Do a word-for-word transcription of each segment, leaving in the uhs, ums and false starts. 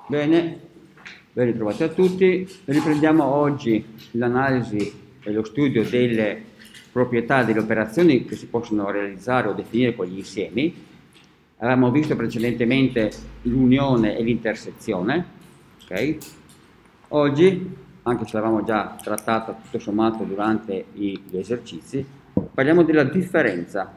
Bene, ben ritrovati a tutti. Riprendiamo oggi l'analisi e lo studio delle proprietà delle operazioni che si possono realizzare o definire con gli insiemi. Avevamo visto precedentemente l'unione e l'intersezione. Okay? Oggi, anche se l'avevamo già trattato tutto sommato durante gli esercizi, parliamo della differenza.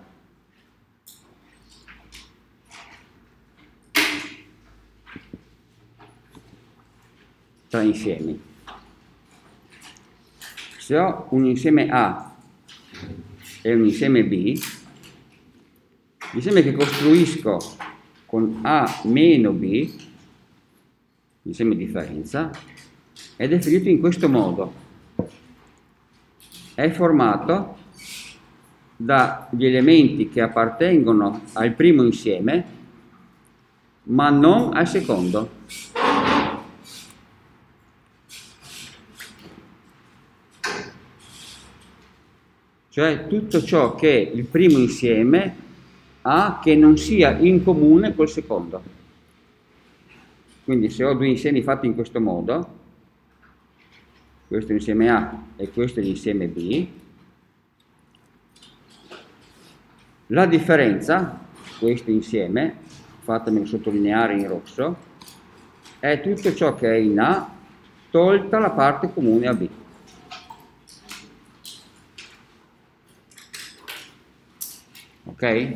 Tra insiemi. Se ho un insieme A e un insieme B, l'insieme che costruisco con A meno B, l'insieme differenza, è definito in questo modo. È formato dagli elementi che appartengono al primo insieme, ma non al secondo. Cioè tutto ciò che il primo insieme ha che non sia in comune col secondo. Quindi se ho due insiemi fatti in questo modo, questo è l'insieme A e questo è l'insieme B, la differenza, questo insieme, fatemelo sottolineare in rosso, è tutto ciò che è in A tolta la parte comune a B. Ok?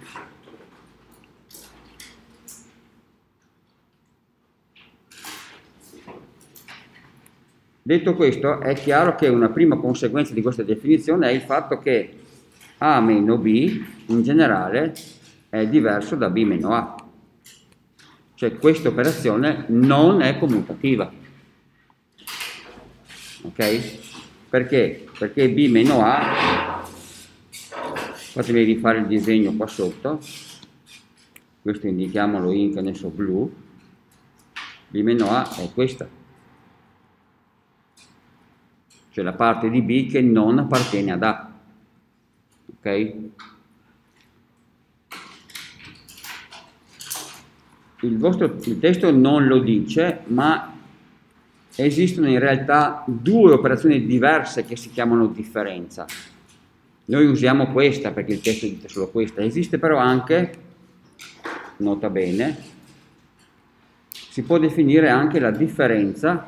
Detto questo, è chiaro che una prima conseguenza di questa definizione è il fatto che A meno B in generale è diverso da B meno A. Cioè questa operazione non è commutativa. Ok? Perché? Perché B meno A, fatemi rifare il disegno qua sotto, questo indichiamolo in, che ne so, blu, B meno A è questa, cioè la parte di B che non appartiene ad A, ok? Il, vostro, il testo non lo dice, ma esistono in realtà due operazioni diverse che si chiamano differenza. Noi usiamo questa perché il testo dice solo questa, esiste però anche, nota bene, si può definire anche la differenza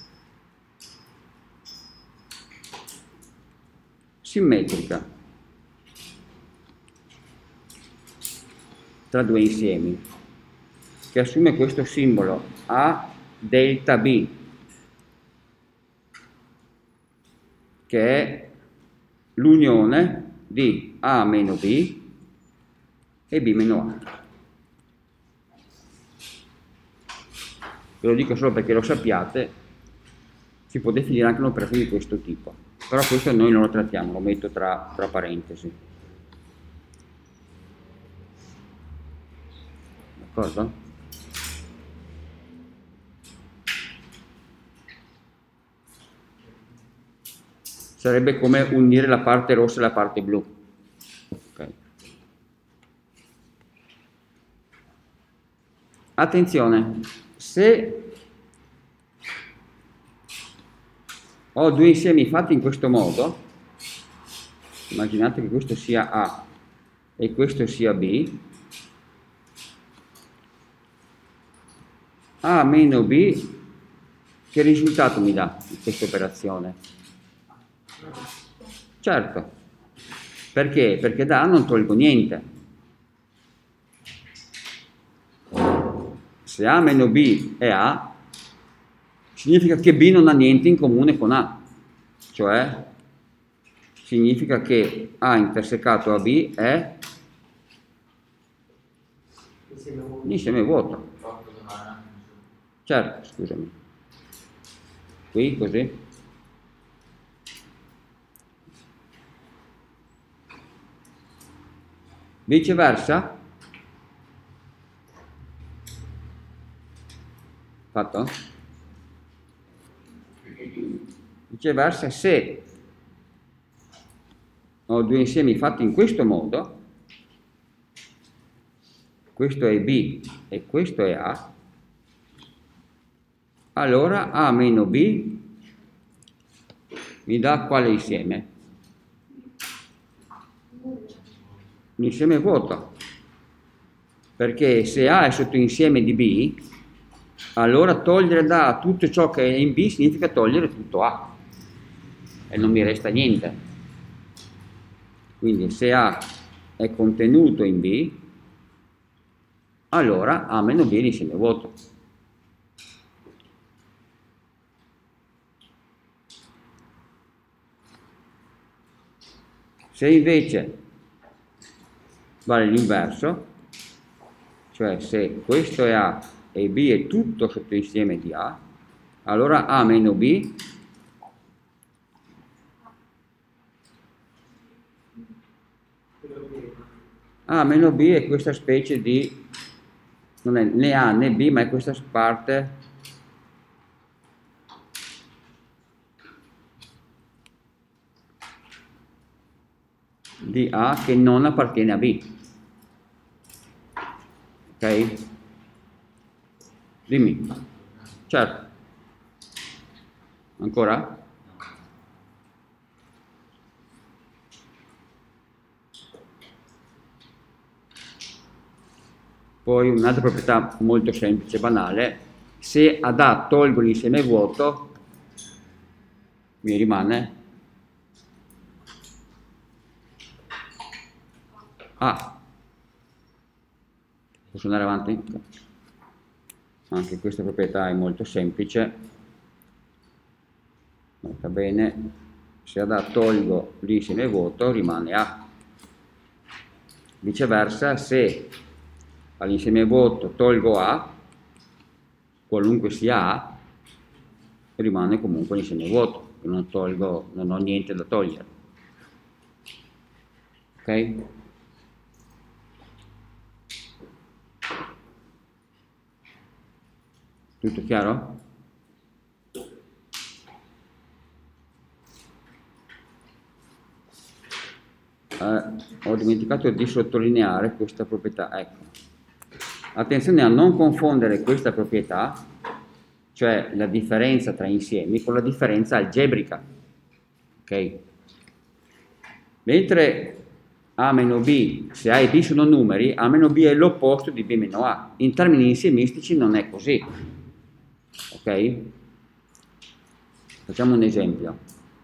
simmetrica tra due insiemi, che assume questo simbolo A delta B, che è l'unione di A meno B e B meno A. Ve lo dico solo perché lo sappiate, si può definire anche un'operazione di questo tipo, però questo noi non lo trattiamo, lo metto tra, tra parentesi. D'accordo? Sarebbe come unire la parte rossa e la parte blu. Okay. Attenzione, se ho due insiemi fatti in questo modo, immaginate che questo sia A e questo sia B, A meno B, che risultato mi dà questa operazione? Certo, perché? Perché da A non tolgo niente. Se A meno B è A, significa che B non ha niente in comune con A, cioè significa che A intersecato a B è l'insieme vuoto. Certo, scusami. Qui così. Viceversa? Fatto? Viceversa, se ho due insiemi fatti in questo modo, questo è B e questo è A, allora A meno B mi dà quale insieme? L'insieme vuoto, perché se A è sottoinsieme di B, allora togliere da A tutto ciò che è in B significa togliere tutto A e non mi resta niente. Quindi se A è contenuto in B, allora A meno B è l'insieme vuoto. Se invece vale l'inverso, cioè se questo è A e B è tutto sottoinsieme di A, allora A meno B A meno B è questa specie di, non è né A né B, ma è questa parte di A che non appartiene a B. Ok? Dimmi. Certo. Ancora? Poi un'altra proprietà molto semplice, banale, se ad A tolgo l'insieme vuoto, mi rimane A. Posso andare avanti? Anche questa proprietà è molto semplice. Va bene, se ad A tolgo l'insieme vuoto rimane A. Viceversa, se all'insieme vuoto tolgo A, qualunque sia A, rimane comunque l'insieme vuoto, non tolgo, non ho niente da togliere. Ok? Tutto chiaro? Eh, ho dimenticato di sottolineare questa proprietà, ecco. Attenzione a non confondere questa proprietà, cioè la differenza tra insiemi, con la differenza algebrica. Ok? Mentre A meno B, se A e B sono numeri, A meno B è l'opposto di B meno A. In termini insiemistici non è così. Ok? Facciamo un esempio.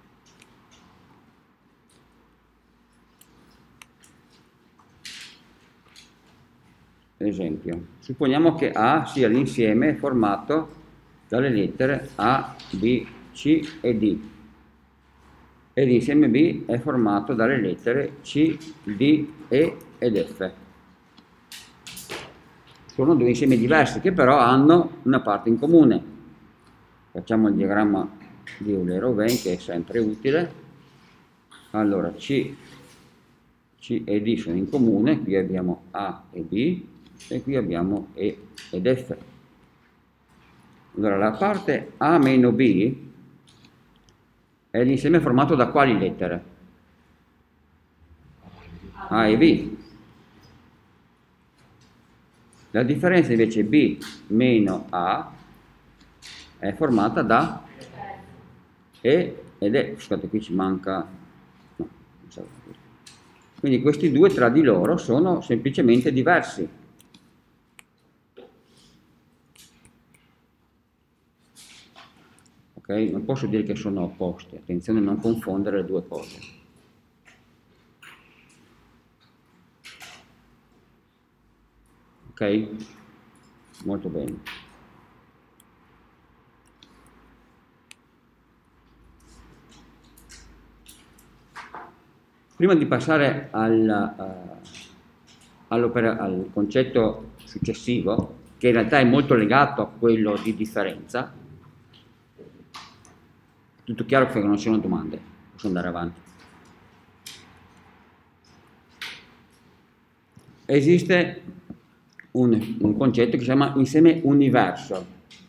Esempio, supponiamo che A sia l'insieme formato dalle lettere A, B, C e D e l'insieme B è formato dalle lettere C, D, E ed F. Sono due insiemi diversi che però hanno una parte in comune. Facciamo il diagramma di Euler-Hoven che è sempre utile. Allora C, C e D sono in comune, qui abbiamo A e B e qui abbiamo E ed F. Allora la parte A meno B è l'insieme formato da quali lettere? A e B. La differenza invece B meno A è formata da E ed E. Scusate, qui ci manca... No, non so. Quindi questi due tra di loro sono semplicemente diversi. Ok? Non posso dire che sono opposti. Attenzione a non confondere le due cose. Ok? Molto bene. Prima di passare al, uh, al concetto successivo, che in realtà è molto legato a quello di differenza, tutto chiaro che non ci sono domande, posso andare avanti. Esiste un, un concetto che si chiama insieme universo,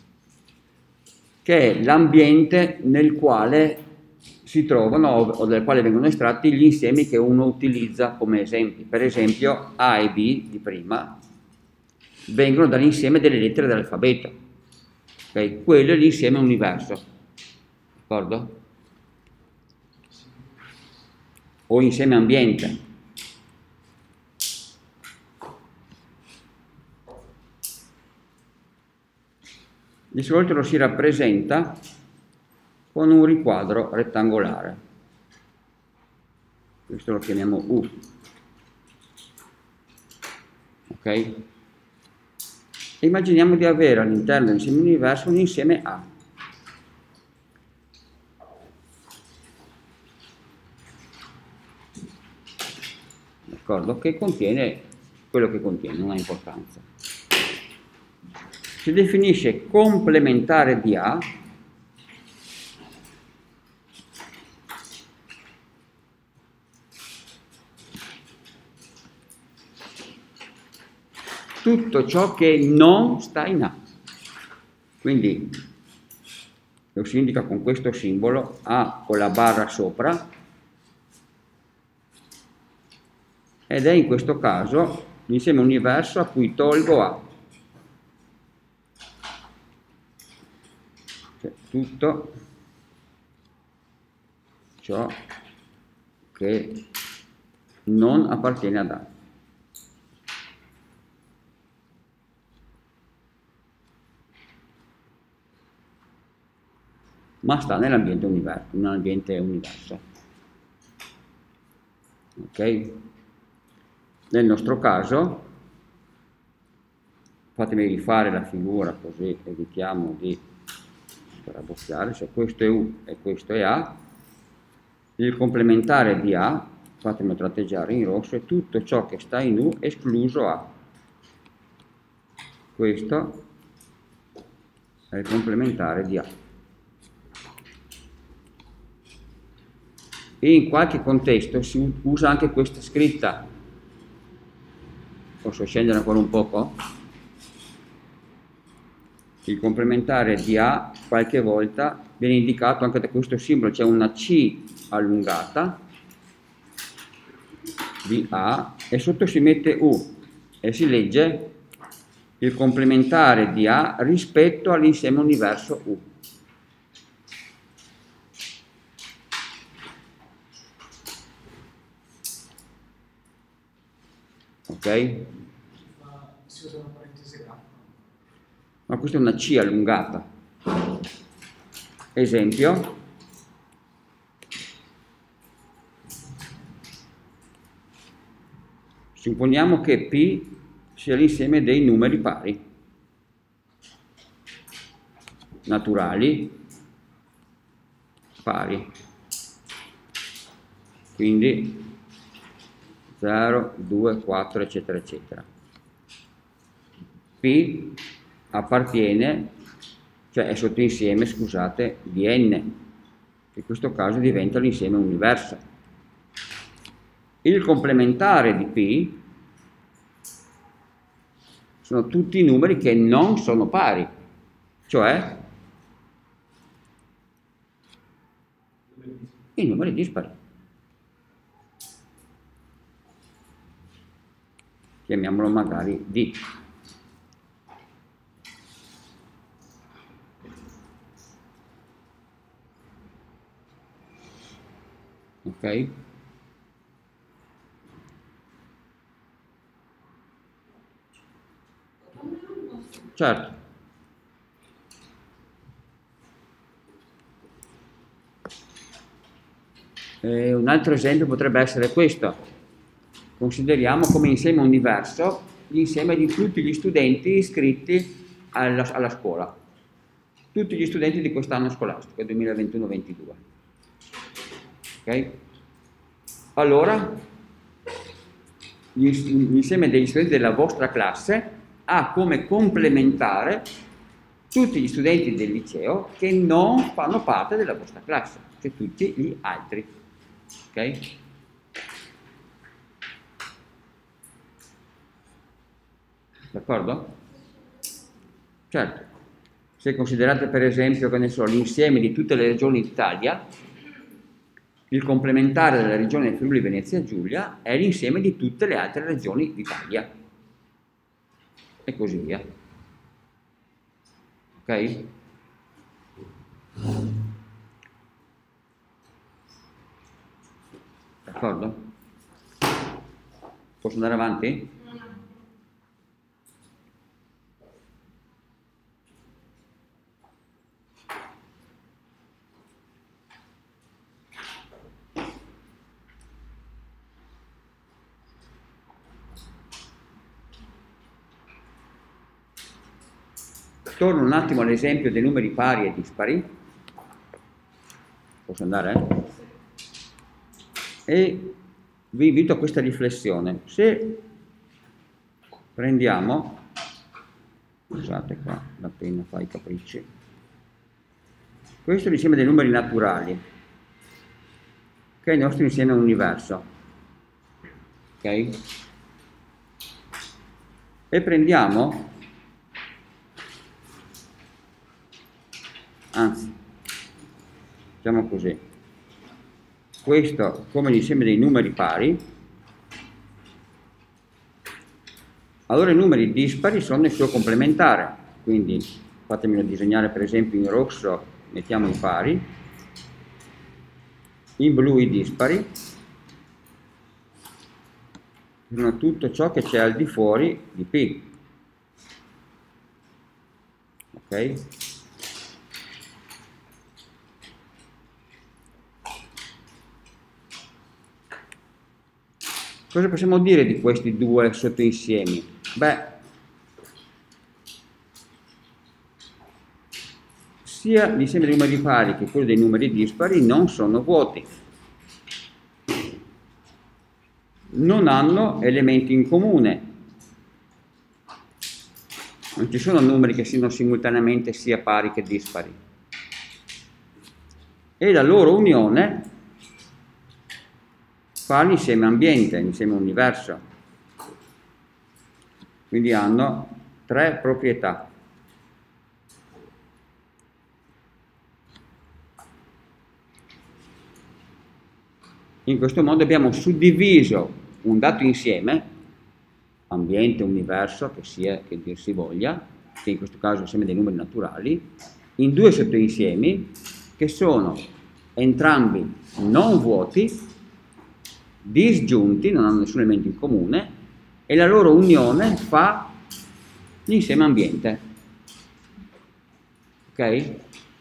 che è l'ambiente nel quale si trovano o dal quale vengono estratti gli insiemi che uno utilizza come esempi. Per esempio A e B di prima vengono dall'insieme delle lettere dell'alfabeto. Okay? Quello è l'insieme universo, d'accordo? O insieme ambiente. Di solito lo si rappresenta con un riquadro rettangolare. Questo lo chiamiamo U. Ok? E immaginiamo di avere all'interno dell'insieme universo un insieme A. D'accordo? Che contiene quello che contiene, non ha importanza. Si definisce complementare di A tutto ciò che non sta in A. Quindi lo si indica con questo simbolo, A con la barra sopra, ed è in questo caso l'insieme universo a cui tolgo A. Cioè, tutto ciò che non appartiene ad A. Ma sta nell'ambiente universo, nell'ambiente universo. Ok? Nel nostro caso, fatemi rifare la figura così evitiamo di scarabocchiare, se questo è U e questo è A, il complementare di A, fatemi tratteggiare in rosso, è tutto ciò che sta in U escluso A. Questo è il complementare di A. E in qualche contesto si usa anche questa scritta. Posso scendere ancora un poco? Il complementare di A qualche volta viene indicato anche da questo simbolo, c'è una C allungata di A e sotto si mette U e si legge il complementare di A rispetto all'insieme universo U. Ok? Si usa una parentesi grafica. Ma questa è una C allungata. Esempio. Supponiamo che P sia l'insieme dei numeri pari, naturali, pari. Quindi zero, due, quattro, eccetera, eccetera. P appartiene, cioè è sottoinsieme, scusate, di N, che in questo caso diventa l'insieme universo. Il complementare di P sono tutti i numeri che non sono pari, cioè i numeri dispari. Chiamiamolo magari D. Ok? Certo. E un altro esempio potrebbe essere questo. Consideriamo come insieme universo l'insieme di tutti gli studenti iscritti alla, alla scuola, tutti gli studenti di quest'anno scolastico, duemilaventuno ventidue. Ok? Allora, l'insieme degli studenti della vostra classe ha come complementare tutti gli studenti del liceo che non fanno parte della vostra classe, cioè tutti gli altri. Ok? D'accordo? Certo. Se considerate per esempio, che ne so, l'insieme di tutte le regioni d'Italia, il complementare della regione Friuli Venezia Giulia è l'insieme di tutte le altre regioni d'Italia. E così via. Ok? D'accordo? Posso andare avanti? Torno un attimo all'esempio dei numeri pari e dispari. Posso andare? E vi invito a questa riflessione. Se prendiamo, scusate qua, la penna fa i capricci, questo è l'insieme dei numeri naturali, che è il nostro insieme universo, ok? E prendiamo, anzi, diciamo così, questo come l'insieme dei numeri pari, allora i numeri dispari sono il suo complementare, quindi fatemelo disegnare per esempio in rosso, mettiamo i pari, in blu i dispari, sono tutto ciò che c'è al di fuori di P, ok? Cosa possiamo dire di questi due sottoinsiemi? Beh, sia l'insieme dei numeri pari che quello dei numeri dispari non sono vuoti. Non hanno elementi in comune. Non ci sono numeri che siano simultaneamente sia pari che dispari. E la loro unione fa l'insieme ambiente, l'insieme universo. Quindi hanno tre proprietà. In questo modo abbiamo suddiviso un dato insieme, ambiente, universo, che sia che dir si voglia, che in questo caso è insieme dei numeri naturali, in due sottoinsiemi che sono entrambi non vuoti, disgiunti, non hanno nessun elemento in comune, e la loro unione fa l'insieme ambiente. Ok?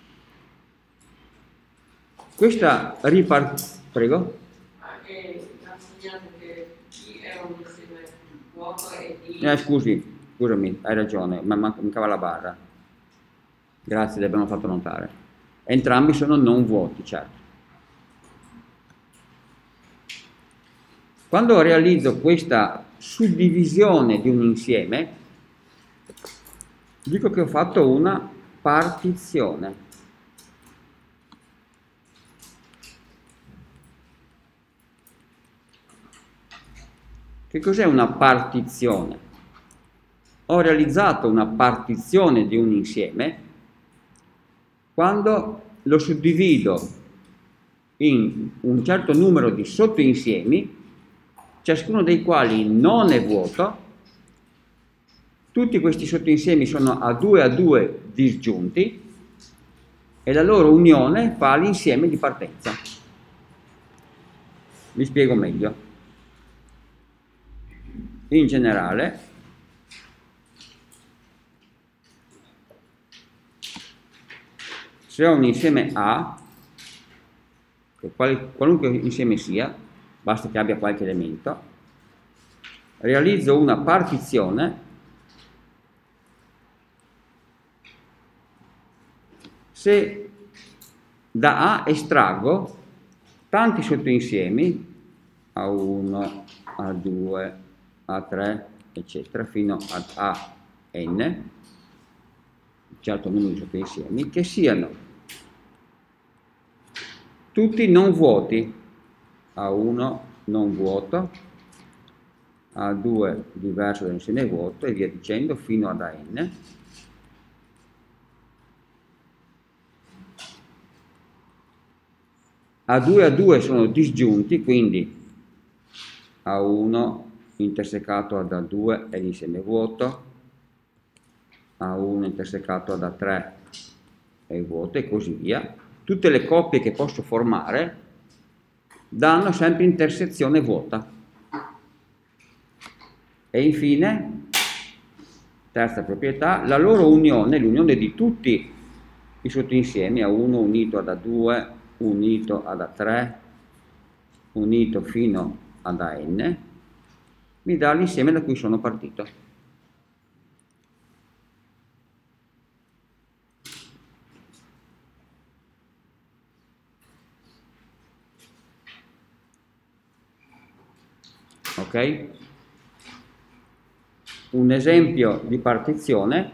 Questa ripartizione... Prego? Anche ha insegnato che P è un insieme vuoto e D... Eh, scusi, scusami, hai ragione, ma mancava la barra. Grazie, le abbiamo fatto notare. Entrambi sono non vuoti, certo. Quando realizzo questa suddivisione di un insieme, dico che ho fatto una partizione. Che cos'è una partizione? Ho realizzato una partizione di un insieme quando lo suddivido in un certo numero di sottoinsiemi, ciascuno dei quali non è vuoto. Tutti questi sottoinsiemi sono a due a due disgiunti e la loro unione fa l'insieme di partenza. Vi spiego meglio. In generale, se ho un insieme A, qualunque insieme sia, basta che abbia qualche elemento, realizzo una partizione se da A estraggo tanti sottoinsiemi A uno, A due, A tre, eccetera, fino ad A n, un certo numero di sottoinsiemi, che siano tutti non vuoti, A uno non vuoto, A due diverso dall'insieme vuoto e via dicendo fino ad A n. A due a due sono disgiunti, quindi A uno intersecato ad A due è l'insieme vuoto, A uno intersecato ad A tre è vuoto e così via. Tutte le coppie che posso formare danno sempre intersezione vuota. E infine, terza proprietà, la loro unione, l'unione di tutti i sottoinsiemi, A uno unito ad A due, unito ad A tre, unito fino ad A n, mi dà l'insieme da cui sono partito. Ok? Un esempio di partizione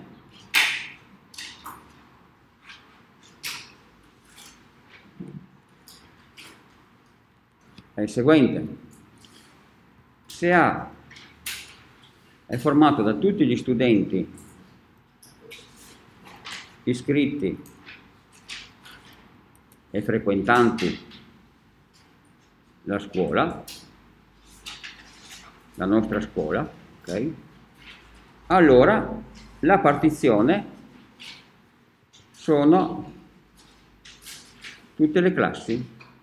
è il seguente. Se A è formato da tutti gli studenti iscritti e frequentanti la scuola, la nostra scuola, ok? Allora la partizione sono tutte le classi.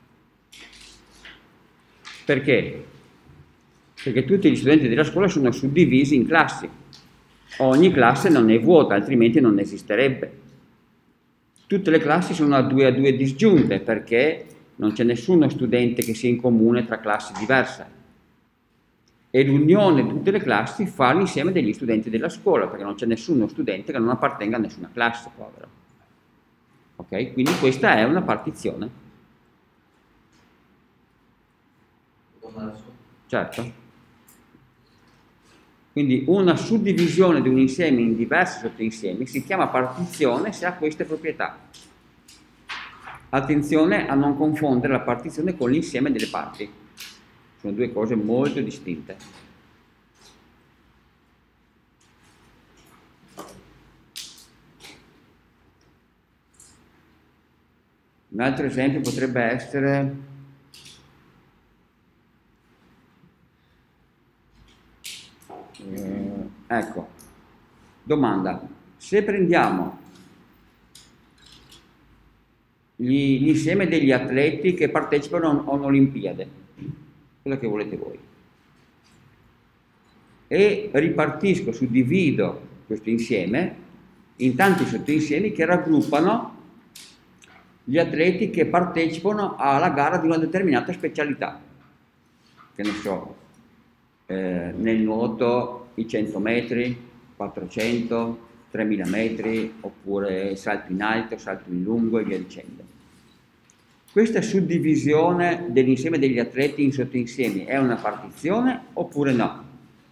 Perché? Perché tutti gli studenti della scuola sono suddivisi in classi. Ogni classe non è vuota, altrimenti non esisterebbe. Tutte le classi sono a due a due disgiunte, perché non c'è nessuno studente che sia in comune tra classi diverse. E l'unione di tutte le classi fa l'insieme degli studenti della scuola, perché non c'è nessuno studente che non appartenga a nessuna classe, povero. Ok? Quindi questa è una partizione. Certo. Quindi una suddivisione di un insieme in diversi sottoinsiemi si chiama partizione se ha queste proprietà. Attenzione a non confondere la partizione con l'insieme delle parti. Sono due cose molto distinte. Un altro esempio potrebbe essere eh, ecco, domanda: se prendiamo gli, l'insieme degli atleti che partecipano a un'Olimpiade, quello che volete voi, e ripartisco, suddivido questo insieme in tanti sottoinsiemi che raggruppano gli atleti che partecipano alla gara di una determinata specialità, che ne so, eh, nel nuoto i cento metri, quattrocento, tremila metri, oppure salto in alto, salto in lungo e via dicendo. Questa suddivisione dell'insieme degli atleti in sottoinsiemi è una partizione oppure no?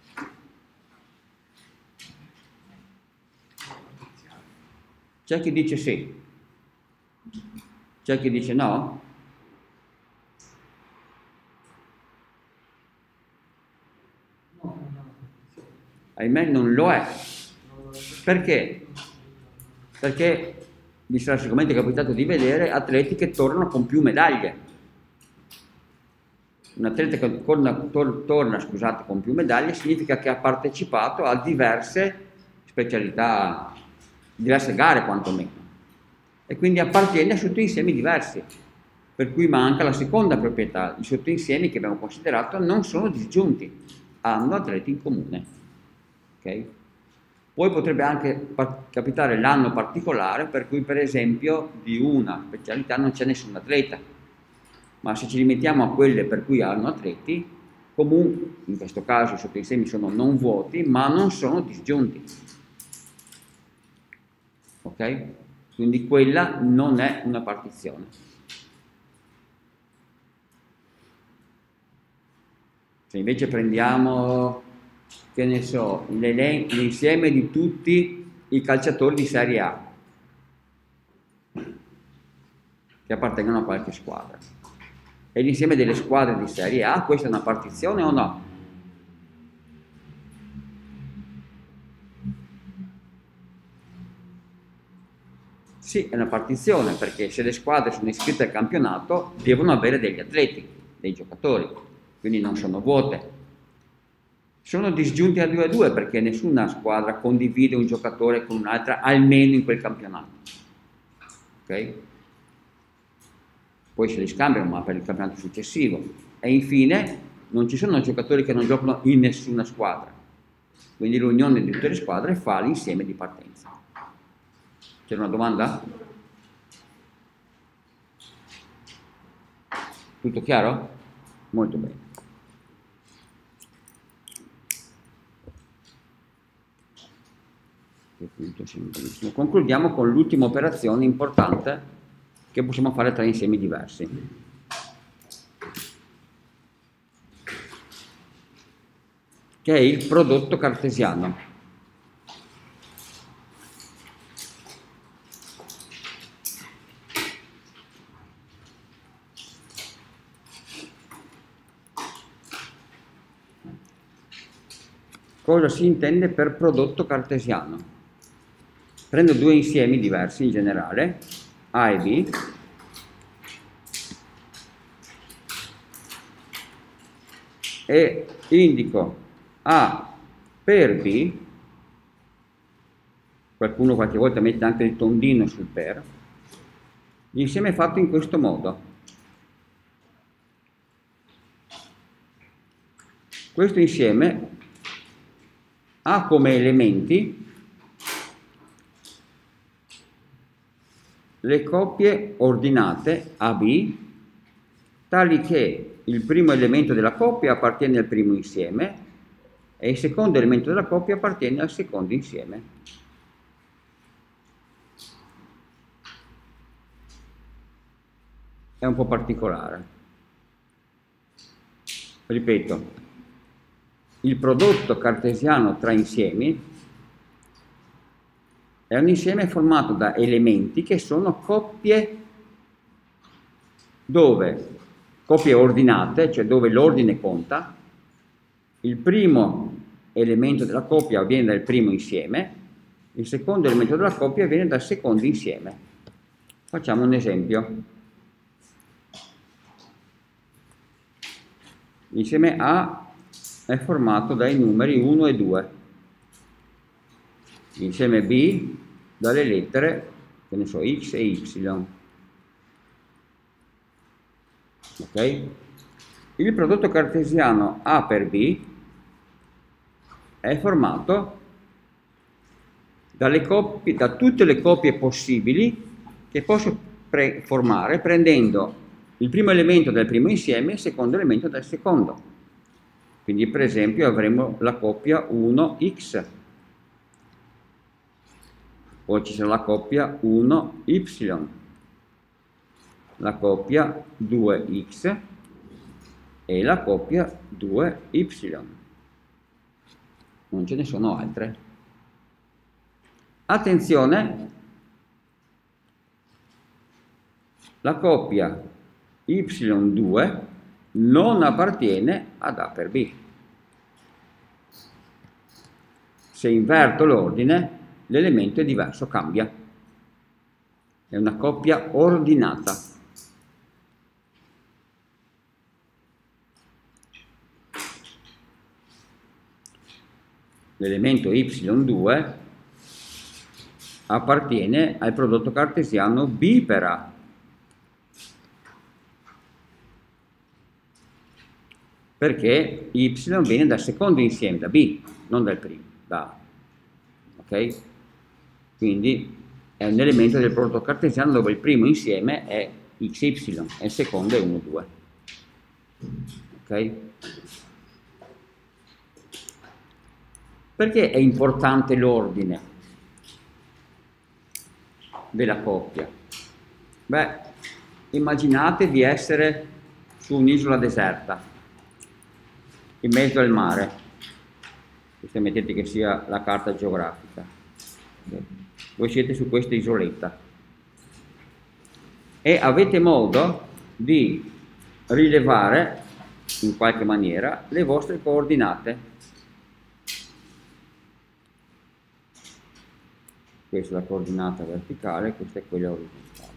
C'è chi dice sì, c'è chi dice no? Ahimè non lo è. Perché? Perché vi sarà sicuramente capitato di vedere atleti che tornano con più medaglie. Un atleta che torna, tor, torna scusate, con più medaglie significa che ha partecipato a diverse specialità, diverse gare quantomeno, e quindi appartiene a sottoinsiemi diversi, per cui manca la seconda proprietà. I sottoinsiemi che abbiamo considerato non sono disgiunti, hanno atleti in comune. Okay? Poi potrebbe anche capitare l'anno particolare per cui, per esempio, di una specialità non c'è nessun atleta, ma se ci limitiamo a quelle per cui hanno atleti, comunque in questo caso i sottoinsiemi sono non vuoti, ma non sono disgiunti. Ok? Quindi quella non è una partizione. Se invece prendiamo, che ne so, l'insieme di tutti i calciatori di Serie A che appartengono a qualche squadra e l'insieme delle squadre di Serie A, questa è una partizione o no? Sì, è una partizione, perché se le squadre sono iscritte al campionato devono avere degli atleti, dei giocatori, quindi non sono vuote. Sono disgiunti a due a due perché nessuna squadra condivide un giocatore con un'altra, almeno in quel campionato. ok? Poi se li scambiano, ma per il campionato successivo. E infine non ci sono giocatori che non giocano in nessuna squadra, quindi l'unione di tutte le squadre fa l'insieme di partenza. C'è una domanda? Tutto chiaro? Molto bene. Concludiamo con l'ultima operazione importante che possiamo fare tra insiemi diversi. Che è il prodotto cartesiano. Cosa si intende per prodotto cartesiano? Prendo due insiemi diversi in generale, A e B, e indico A per B, qualcuno qualche volta mette anche il tondino sul per, l'insieme è fatto in questo modo. Questo insieme ha come elementi le coppie ordinate A B, tali che il primo elemento della coppia appartiene al primo insieme e il secondo elemento della coppia appartiene al secondo insieme. È un po' particolare. Ripeto, il prodotto cartesiano tra insiemi è un insieme formato da elementi che sono coppie dove, coppie ordinate, cioè dove l'ordine conta, il primo elemento della coppia viene dal primo insieme, il secondo elemento della coppia viene dal secondo insieme. Facciamo un esempio. L'insieme A è formato dai numeri uno e due, l'insieme B dalle lettere, che ne so, X e Y. Ok? Il prodotto cartesiano A per B è formato dalle coppie, da tutte le coppie possibili che posso pre formare prendendo il primo elemento del primo insieme e il secondo elemento del secondo. Quindi per esempio avremo la coppia uno X, poi ci sarà la coppia uno Y, la coppia due X e la coppia due Y. Non ce ne sono altre. Attenzione, la coppia Y due non appartiene ad A per B. Se inverto l'ordine, l'elemento è diverso, cambia. È una coppia ordinata. L'elemento Y due appartiene al prodotto cartesiano B per A. Perché Y viene dal secondo insieme, da B, non dal primo, da A. Ok? Quindi è un elemento del prodotto cartesiano dove il primo insieme è X Y e il secondo è uno due. Ok? Perché è importante l'ordine della coppia? Beh, immaginate di essere su un'isola deserta, in mezzo al mare, se mettete che sia la carta geografica. Voi siete su questa isoletta e avete modo di rilevare in qualche maniera le vostre coordinate. Questa è la coordinata verticale, questa è quella orizzontale.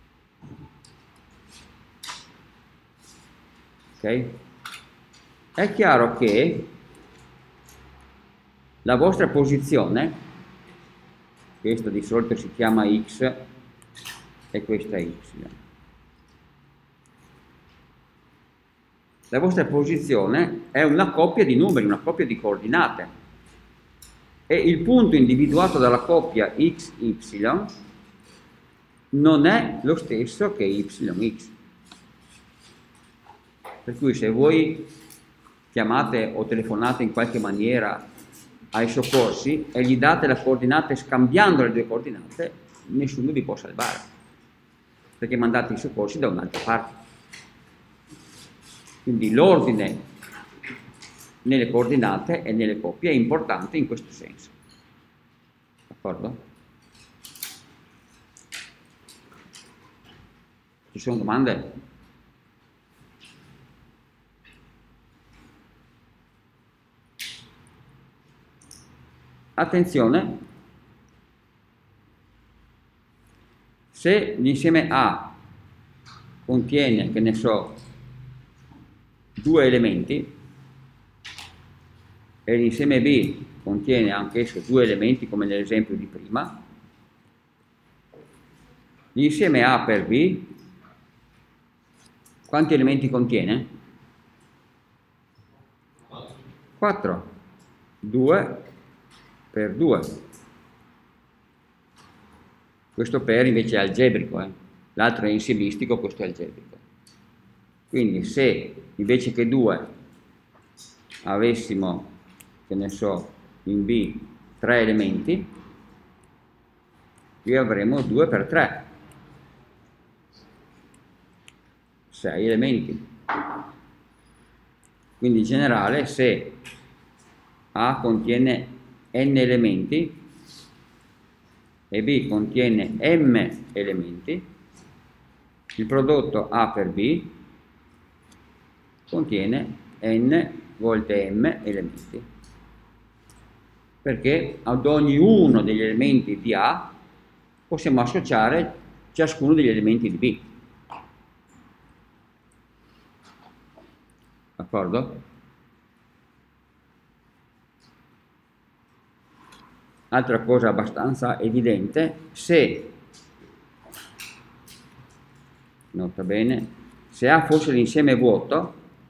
Ok? È chiaro che la vostra posizione, questa di solito si chiama X e questa y. La vostra posizione è una coppia di numeri, una coppia di coordinate, e il punto individuato dalla coppia x y non è lo stesso che yx. Per cui se voi chiamate o telefonate in qualche maniera ai soccorsi e gli date le coordinate scambiando le due coordinate, nessuno vi può salvare, perché mandate i soccorsi da un'altra parte. Quindi l'ordine nelle coordinate e nelle coppie è importante in questo senso. D'accordo? Ci sono domande? Attenzione, se l'insieme A contiene, che ne so, due elementi e l'insieme B contiene anch'esso due elementi come nell'esempio di prima, l'insieme A per B quanti elementi contiene? quattro. due per due. Questo per invece è algebrico, eh? L'altro è insiemistico, questo è algebrico. Quindi se invece che due avessimo, che ne so, in B tre elementi, qui avremo due per tre, sei elementi. Quindi in generale se A contiene n elementi e B contiene m elementi, il prodotto A per B contiene n volte m elementi, perché ad ognuno degli elementi di A possiamo associare ciascuno degli elementi di B. D'accordo? Altra cosa abbastanza evidente, se, nota bene, se A fosse l'insieme vuoto,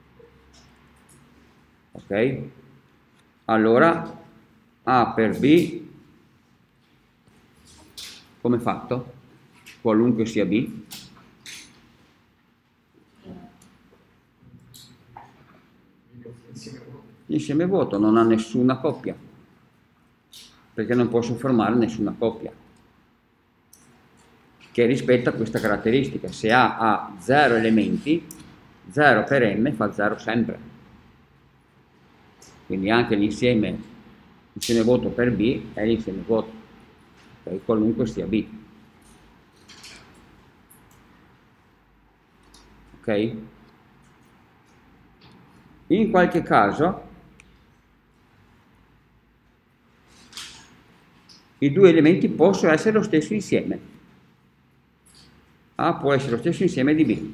ok? Allora A per B, come è fatto? Qualunque sia B. L'insieme vuoto non ha nessuna coppia, perché non posso formare nessuna coppia che rispetta questa caratteristica. Se A ha zero elementi, zero per m fa zero sempre. Quindi anche l'insieme l'insieme vuoto per B è l'insieme vuoto, okay? Qualunque sia B. Ok? In qualche caso i due elementi possono essere lo stesso insieme. A può essere lo stesso insieme di B.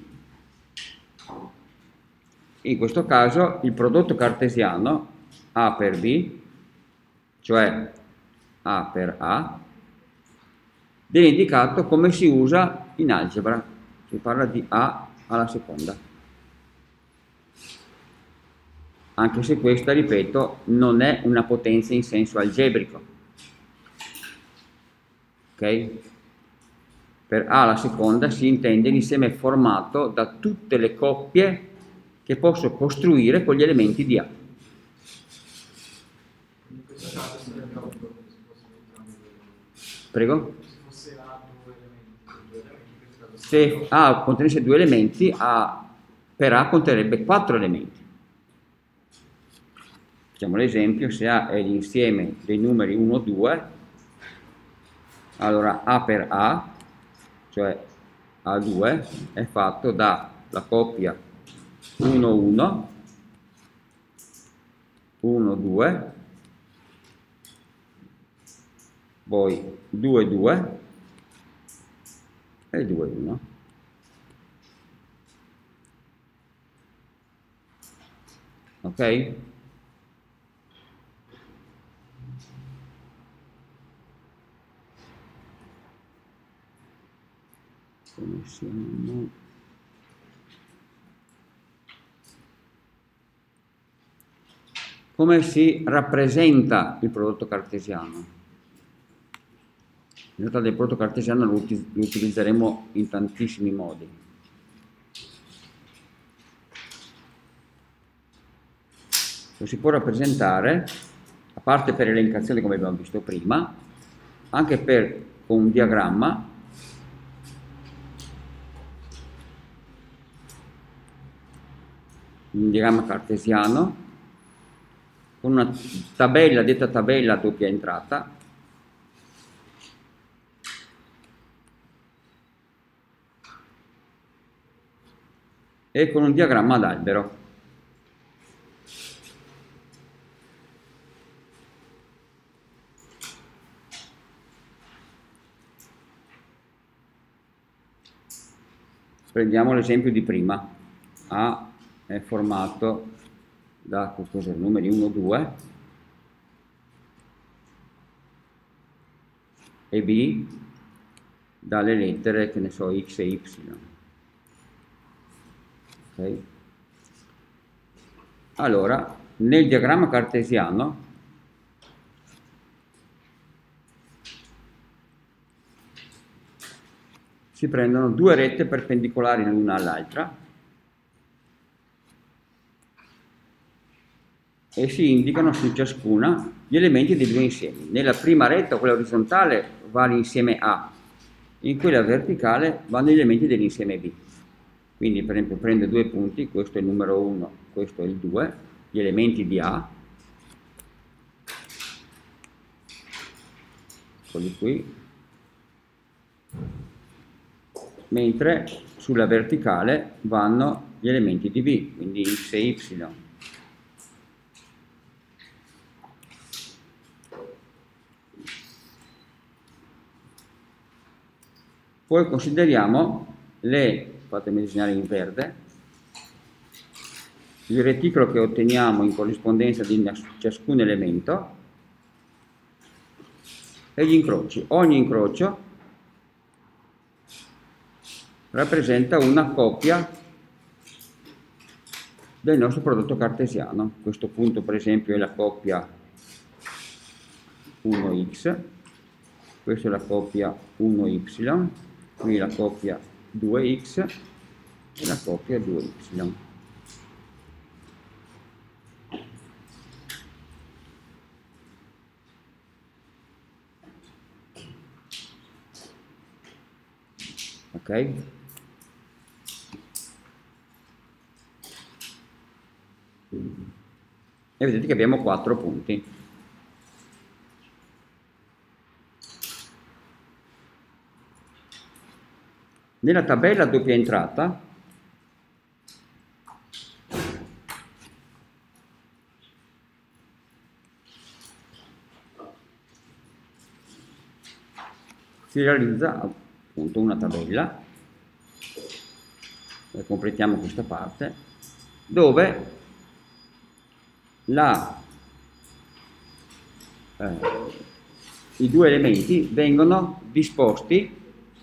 In questo caso il prodotto cartesiano A per B, cioè A per A, viene indicato come si usa in algebra. Si parla di A alla seconda. Anche se questa, ripeto, non è una potenza in senso algebrico. Ok? Per A alla seconda si intende l'insieme formato da tutte le coppie che posso costruire con gli elementi di A. In questo caso sarebbe otto se fossero entrambi due elementi. Prego? Se fosse A due elementi, due elementi, in questo caso Se A contenesse due elementi, A per A conterrebbe quattro elementi. Facciamo l'esempio, se A è l'insieme dei numeri uno, due, allora A per A, cioè A due, è fatto dalla coppia uno, uno, uno, due, poi due, due e due, uno. Ok? come siamo? Come si rappresenta il prodotto cartesiano? In realtà del prodotto cartesiano lo, uti lo utilizzeremo in tantissimi modi. Lo si può rappresentare, a parte per elencazione come abbiamo visto prima, anche per, con un diagramma, un diagramma cartesiano, con una tabella, detta tabella a doppia entrata, e con un diagramma ad albero. Prendiamo l'esempio di prima. A è formato da cos'è, numeri uno, due e B dalle lettere, che ne so, X e Y. Okay. Allora, nel diagramma cartesiano si prendono due rette perpendicolari l'una all'altra e si indicano su ciascuna gli elementi dei due insiemi. Nella prima retta, quella orizzontale, va l'insieme A, in quella verticale vanno gli elementi dell'insieme B. Quindi per esempio prendo due punti, questo è il numero uno, questo è il due, gli elementi di A, eccoli qui, mentre sulla verticale vanno gli elementi di B, quindi X e Y. Poi consideriamo le, fatemi disegnare in verde, il reticolo che otteniamo in corrispondenza di ciascun elemento e gli incroci. Ogni incrocio rappresenta una coppia del nostro prodotto cartesiano. Questo punto per esempio è la coppia uno X, questa è la coppia uno Y, qui la coppia due X e la coppia due Y. Ok? E vedete che abbiamo quattro punti. Nella tabella a doppia entrata si realizza appunto una tabella, e completiamo questa parte, dove la, eh, i due elementi vengono disposti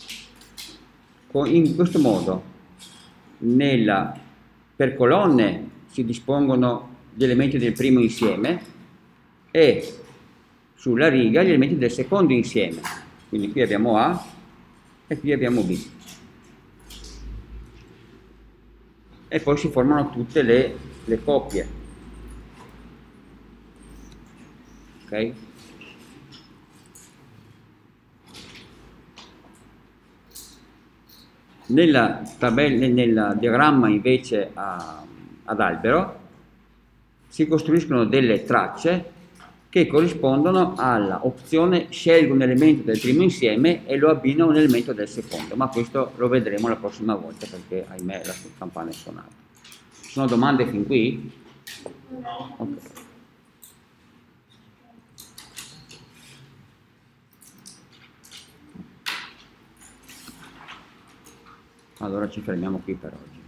in questo modo. Nella, per colonne si dispongono gli elementi del primo insieme e sulla riga gli elementi del secondo insieme. Quindi qui abbiamo A e qui abbiamo B. E poi si formano tutte le, le coppie. Ok? Nella tabella, nel diagramma invece a, ad albero si costruiscono delle tracce che corrispondono alla opzione scelgo un elemento del primo insieme e lo abbino a un elemento del secondo, ma questo lo vedremo la prossima volta perché ahimè la campana è suonata. Ci sono domande fin qui? Okay. Allora ci fermiamo qui per oggi.